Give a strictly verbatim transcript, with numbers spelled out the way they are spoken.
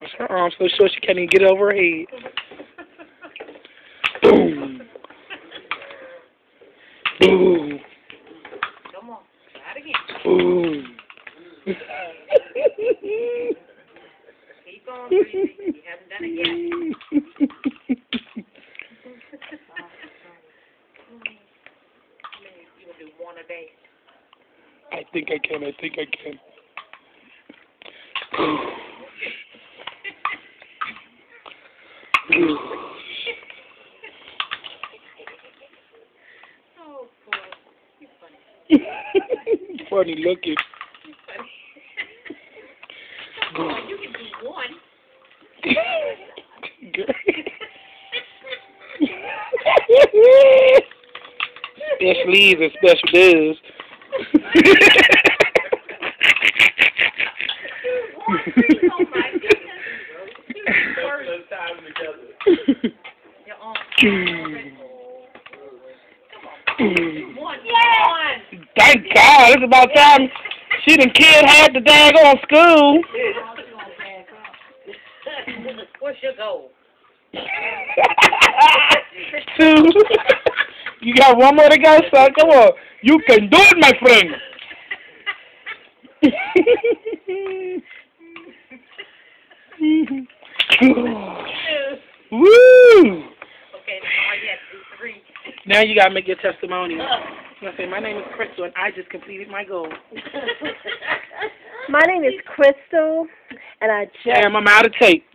Her arms so short she can't even get over her head. Boom. Boom. Come on, try it again. Boom. Keep going, Breezy. You haven't done it yet. You gonna do one a day? I think I can. I think I can. Oh, boy. You're funny. Funny looking. You're funny. Come on, you can do one. Special leaves and special does. Oh my goodness. Those times together. Your arm. Come on. One. One. Thank God. It's about time she done killed half the daggone school. What's your goal? Two. You got one more to go, son. Come on. You can do it, my friend. Woo! Okay, now you have to do three. Now you gotta make your testimony. I say, my name is Crystal, and I just completed my goal. My name is Crystal, and I just... Damn, I'm out of tape.